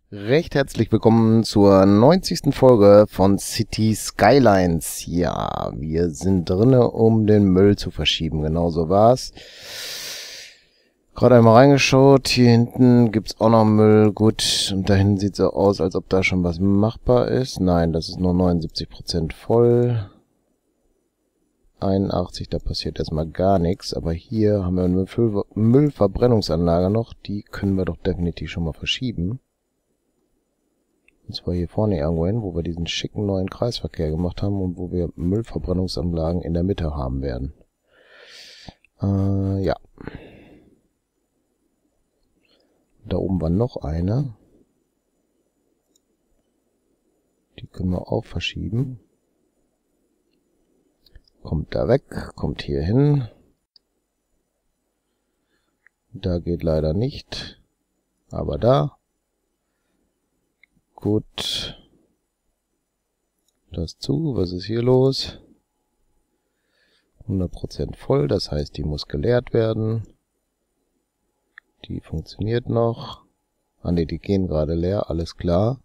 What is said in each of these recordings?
Recht herzlich willkommen zur 90. Folge von City Skylines. Ja, wir sind drinne, um den Müll zu verschieben. Genauso war's. Gerade einmal reingeschaut. Hier hinten gibt's auch noch Müll. Gut, und da hinten sieht so aus, als ob da schon was machbar ist. Nein, das ist nur 79% voll. 81, da passiert erstmal gar nichts. Aber hier haben wir eine Müllverbrennungsanlage noch. Die können wir doch definitiv schon mal verschieben. Und zwar hier vorne irgendwo hin, wo wir diesen schicken neuen Kreisverkehr gemacht haben und wo wir Müllverbrennungsanlagen in der Mitte haben werden. Ja. Da oben war noch eine. Die können wir auch verschieben. Kommt da weg, kommt hier hin. Da geht leider nicht. Aber da. Gut. Das zu. Was ist hier los? 100% voll, das heißt, die muss geleert werden. Die funktioniert noch. Ah ne, die gehen gerade leer, alles klar.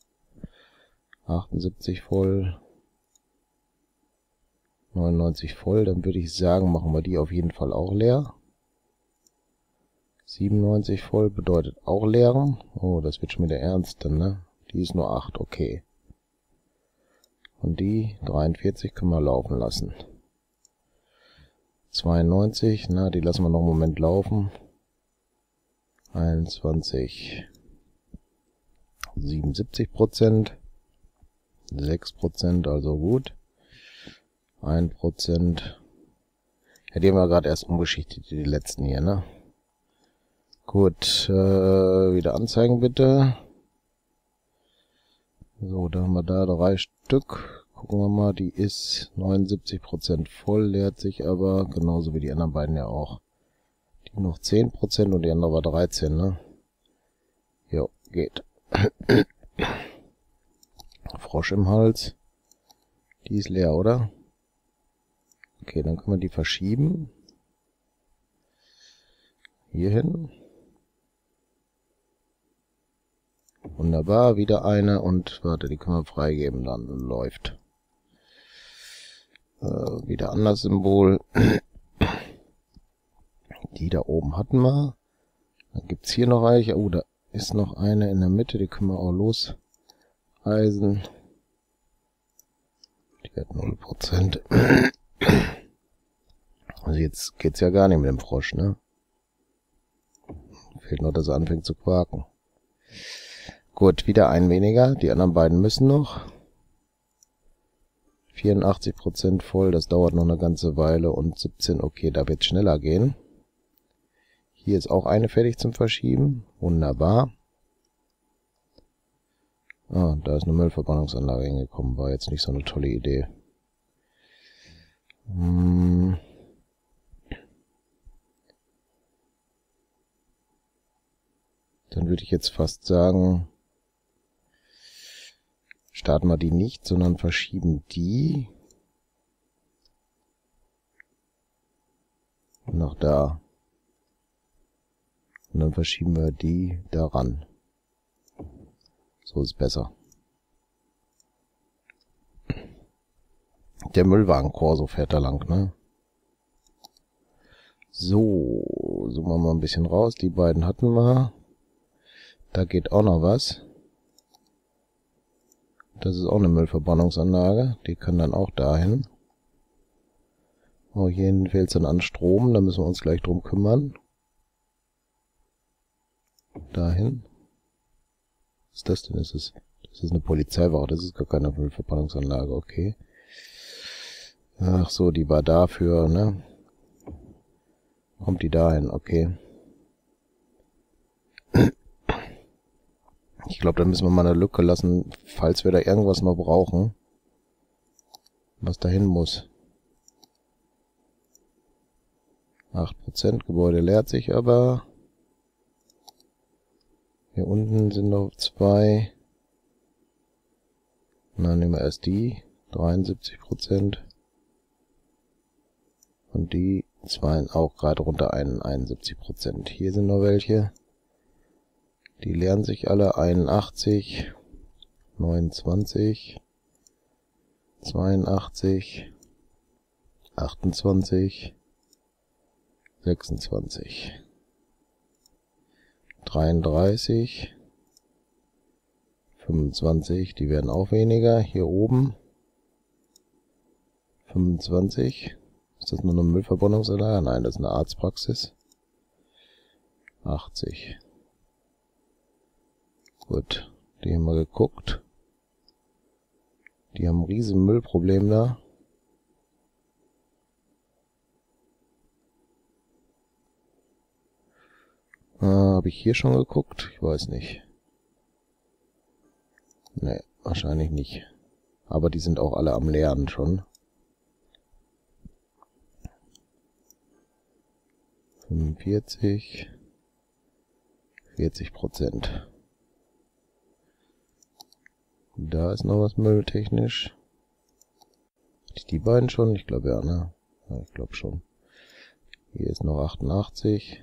78 voll. 99 voll, dann würde ich sagen, machen wir die auf jeden Fall auch leer. 97 voll bedeutet auch leeren. Oh, das wird schon wieder ernst dann, ne? Die ist nur 8, okay. Und die 43 können wir laufen lassen. 92, na, die lassen wir noch einen Moment laufen. 21, 77%. 6%, also gut. 1%. Ja, die haben wir gerade erst umgeschichtet, die letzten hier, ne? Gut, wieder anzeigen bitte. So, da haben wir da 3 Stück. Gucken wir mal, die ist 79% voll, leert sich aber, genauso wie die anderen beiden ja auch. Die noch 10% und die andere war 13, ne? Jo, geht. Frosch im Hals. Die ist leer, oder? Okay, dann können wir die verschieben. Hier hin. Wunderbar, wieder eine und warte, die können wir freigeben, dann läuft. Wieder anders Symbol. Die da oben hatten wir. Dann gibt's hier noch welche. Oh, da ist noch eine in der Mitte, die können wir auch loseisen. Die hat 0%. Also jetzt geht's ja gar nicht mit dem Frosch, ne? Fehlt nur, dass er anfängt zu quaken. Gut, wieder ein weniger. Die anderen beiden müssen noch. 84% voll, das dauert noch eine ganze Weile. Und 17, okay, da wird es schneller gehen. Hier ist auch eine fertig zum Verschieben. Wunderbar. Ah, da ist eine Müllverbrennungsanlage hingekommen. War jetzt nicht so eine tolle Idee. Dann würde ich jetzt fast sagen, starten wir die nicht, sondern verschieben die nach da. Und dann verschieben wir die daran. So ist besser. Der Müllwagen Corso fährt da lang, ne? So, zoomen wir mal ein bisschen raus. Die beiden hatten wir. Da geht auch noch was. Das ist auch eine Müllverbrennungsanlage. Die kann dann auch dahin. Oh, hier hinten fehlt es dann an Strom. Da müssen wir uns gleich drum kümmern. Dahin. Was ist das denn? Das ist eine Polizeiwache. Das ist gar keine Müllverbrennungsanlage. Okay. Ach so, die war dafür, ne? Kommt die dahin? Okay. Ich glaube, da müssen wir mal eine Lücke lassen, falls wir da irgendwas noch brauchen, was dahin muss. 8%, Gebäude leert sich aber. Hier unten sind noch 2. Na, nehmen wir erst die. 73%. Und die 2 auch gerade runter 71%. Hier sind noch welche. Die leeren sich alle. 81, 29, 82, 28, 26, 33, 25, die werden auch weniger. Hier oben 25. Ist das nur eine Müllverbrennungsanlage? Nein, das ist eine Arztpraxis. 80. Gut, die haben wir geguckt. Die haben ein riesen Müllproblem da. Habe ich hier schon geguckt? Ich weiß nicht. Ne, wahrscheinlich nicht. Aber die sind auch alle am Leeren schon. 45, 40%. Da ist noch was mülltechnisch. Hatte ich die beiden schon? Ich glaube ja, ne? Ja, ich glaube schon. Hier ist noch 88.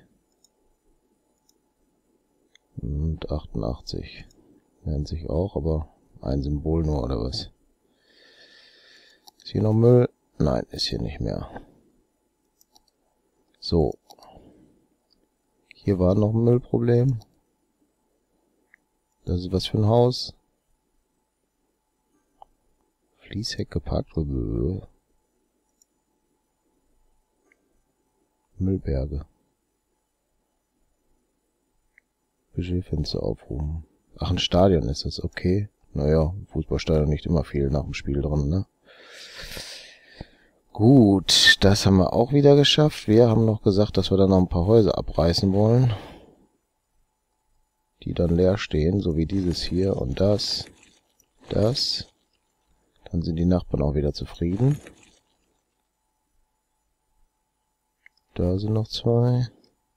Und 88. Nennt sich auch, aber ein Symbol nur, oder was? Ist hier noch Müll? Nein, ist hier nicht mehr. So. Hier war noch ein Müllproblem. Das ist was für ein Haus. Fließheck geparkt. Müllberge. Budgetfenster aufrufen. Ach, ein Stadion ist das, okay. Naja, Fußballstadion nicht immer viel nach dem Spiel dran, ne? Gut, das haben wir auch wieder geschafft. Wir haben noch gesagt, dass wir dann noch ein paar Häuser abreißen wollen. Die dann leer stehen, so wie dieses hier und das. Das. Dann sind die Nachbarn auch wieder zufrieden. Da sind noch zwei.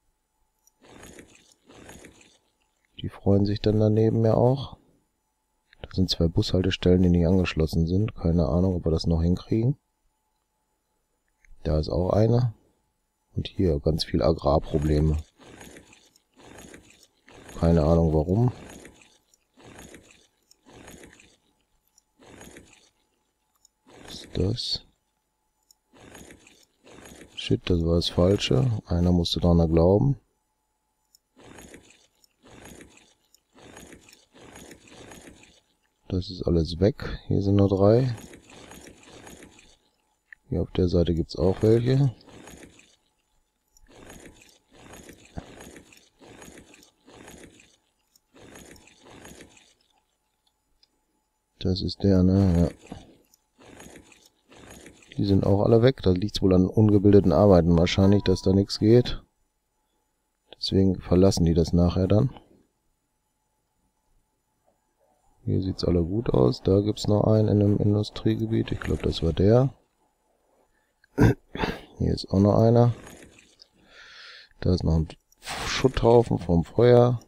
Die freuen sich dann daneben ja auch. Da sind zwei Bushaltestellen, die nicht angeschlossen sind. Keine Ahnung, ob wir das noch hinkriegen. Da ist auch einer. Und hier ganz viel Agrarprobleme. Keine Ahnung warum. Was ist das? Shit, das war das Falsche. Einer musste dran glauben. Das ist alles weg. Hier sind nur 3. Hier auf der Seite gibt es auch welche. Das ist der, ne? Ja. Die sind auch alle weg. Da liegt es wohl an ungebildeten Arbeiten wahrscheinlich, dass da nichts geht. Deswegen verlassen die das nachher dann. Hier sieht es alle gut aus. Da gibt es noch einen in einem Industriegebiet. Ich glaube, das war der. Hier ist auch noch einer. Da ist noch ein Schutthaufen vom Feuer.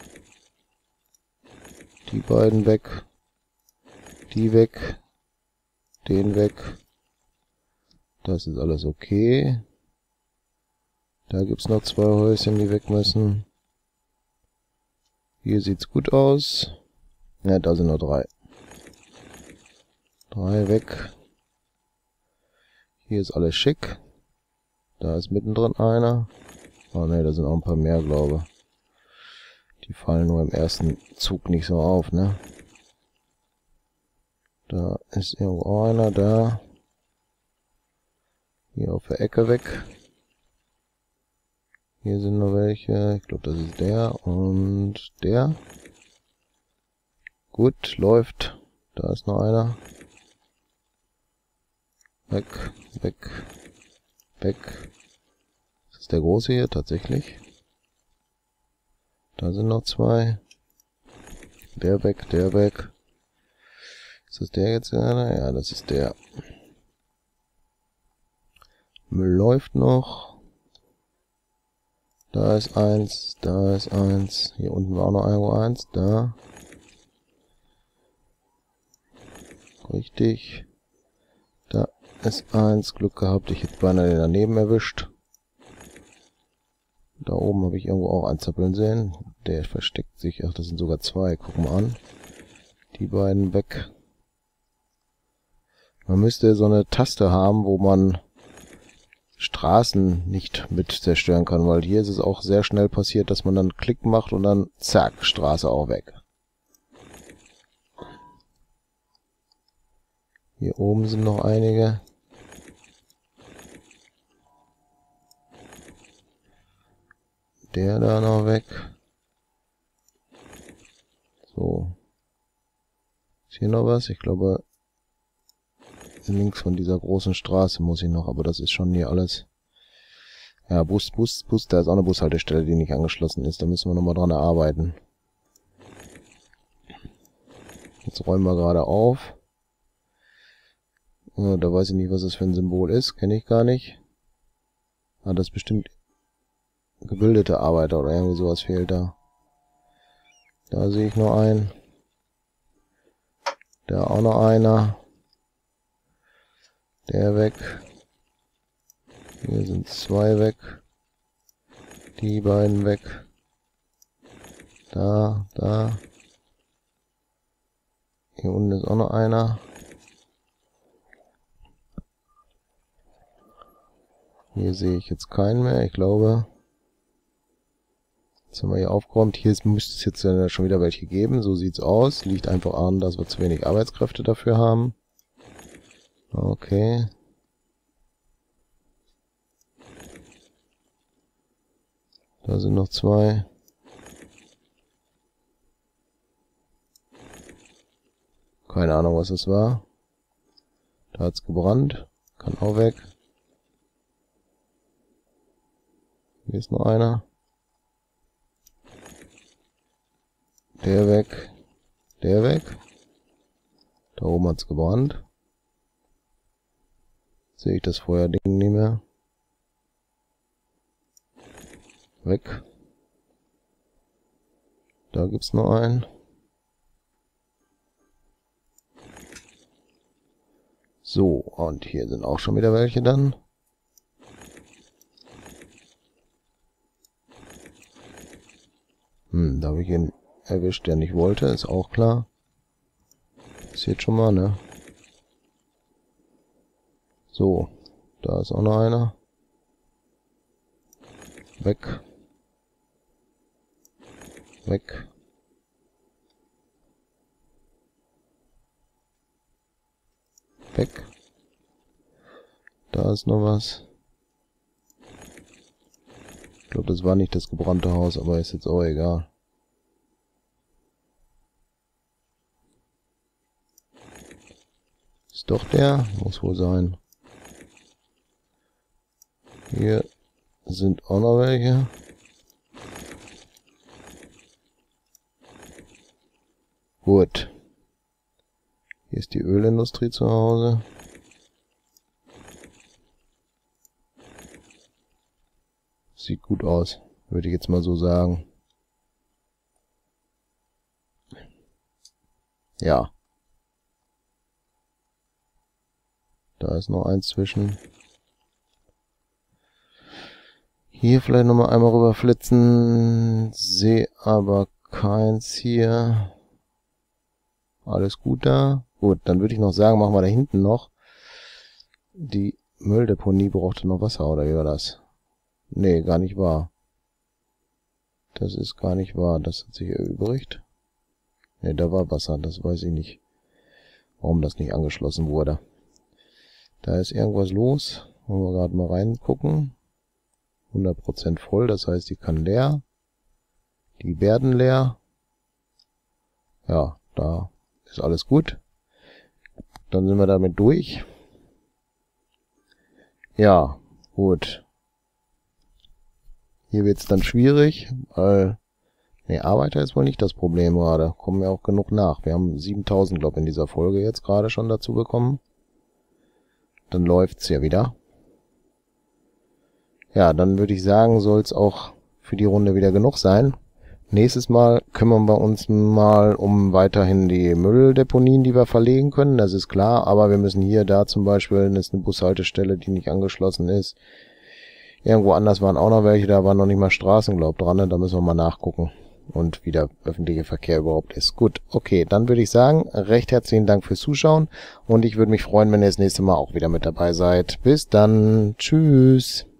Die beiden weg. Die weg. Den weg. Das ist alles okay. Da gibt es noch 2 Häuschen, die weg müssen. Hier sieht's gut aus. Ja, da sind noch 3. 3 weg. Hier ist alles schick. Da ist mittendrin einer. Oh ne, da sind auch ein paar mehr, glaube ich. Die fallen nur im ersten Zug nicht so auf, ne? Da ist irgendwo auch einer, da. Hier auf der Ecke weg. Hier sind noch welche. Ich glaube, das ist der und der. Gut, läuft. Da ist noch einer. Weg, weg, weg. Ist das der große hier? Tatsächlich. Da sind noch 2. Der weg, der weg. Ist das der jetzt einer? Ja, das ist der. Müll läuft noch. Da ist 1, da ist 1. Hier unten war auch noch irgendwo 1. Da. Richtig. Da ist 1. Glück gehabt, ich hätte beinahe den daneben erwischt. Da oben habe ich irgendwo auch 1 zappeln sehen. Der versteckt sich. Ach, das sind sogar zwei. Gucken wir an. Die beiden weg. Man müsste so eine Taste haben, wo man Straßen nicht mit zerstören kann, weil hier ist es auch sehr schnell passiert, dass man dann Klick macht und dann zack, Straße auch weg. Hier oben sind noch einige. Der da noch weg. So. Ist hier noch was? Ich glaube, links von dieser großen Straße muss ich noch, aber das ist schon hier alles. Ja, Bus, da ist auch eine Bushaltestelle, die nicht angeschlossen ist. Da müssen wir nochmal dran arbeiten. Jetzt räumen wir gerade auf. Ja, da weiß ich nicht, was das für ein Symbol ist. Kenne ich gar nicht. Ah, das ist bestimmt gebildete Arbeiter oder irgendwie sowas fehlt da. Da sehe ich noch einen. Da auch noch einer. Der weg. Hier sind zwei weg. Die beiden weg. Da. Hier unten ist auch noch einer. Hier sehe ich jetzt keinen mehr. Ich glaube, jetzt haben wir hier aufgeräumt. Hier müsste es jetzt schon wieder welche geben. So sieht's aus. Liegt einfach an, dass wir zu wenig Arbeitskräfte dafür haben. Okay. Da sind noch zwei. Keine Ahnung, was das war. Da hat's gebrannt. Kann auch weg. Hier ist noch einer. Der weg. Der weg. Da oben hat's gebrannt. Sehe ich das Feuerding nicht mehr. Weg. Da gibt's noch einen. So, und hier sind auch schon wieder welche dann. Da habe ich ihn erwischt, der nicht wollte, ist auch klar. Passiert schon mal, ne? So, da ist auch noch einer. Weg. Weg. Weg. Da ist noch was. Ich glaube, das war nicht das gebrannte Haus, aber ist jetzt auch egal. Ist doch der? Muss wohl sein. Hier sind auch noch welche. Gut. Hier ist die Ölindustrie zu Hause. Sieht gut aus, würde ich jetzt mal so sagen. Ja. Da ist noch eins zwischen. Hier vielleicht nochmal einmal rüberflitzen. Sehe aber keins hier. Alles gut da. Gut, dann würde ich noch sagen, machen wir da hinten noch. Die Mülldeponie brauchte noch Wasser, oder wie war das? Nee, gar nicht wahr. Das ist gar nicht wahr. Das hat sich erübrigt. Nee, da war Wasser. Das weiß ich nicht, warum das nicht angeschlossen wurde. Da ist irgendwas los. Wollen wir gerade mal reingucken. 100% voll, das heißt, die kann leer. Die werden leer. Ja, da ist alles gut. Dann sind wir damit durch. Ja, gut. Hier wird es dann schwierig, weil... Ne, Arbeiter ist wohl nicht das Problem gerade. Kommen ja auch genug nach. Wir haben 7000, glaube ich, in dieser Folge jetzt gerade schon dazu bekommen. Dann läuft's ja wieder. Ja, dann würde ich sagen, soll es auch für die Runde wieder genug sein. Nächstes Mal kümmern wir uns mal um weiterhin die Mülldeponien, die wir verlegen können. Das ist klar, aber wir müssen hier, da zum Beispiel, das ist eine Bushaltestelle, die nicht angeschlossen ist. Irgendwo anders waren auch noch welche, da waren noch nicht mal Straßen, glaub dran, ne? Da müssen wir mal nachgucken. und wie der öffentliche Verkehr überhaupt ist. Gut, okay, dann würde ich sagen, recht herzlichen Dank fürs Zuschauen und ich würde mich freuen, wenn ihr das nächste Mal auch wieder mit dabei seid. Bis dann, tschüss.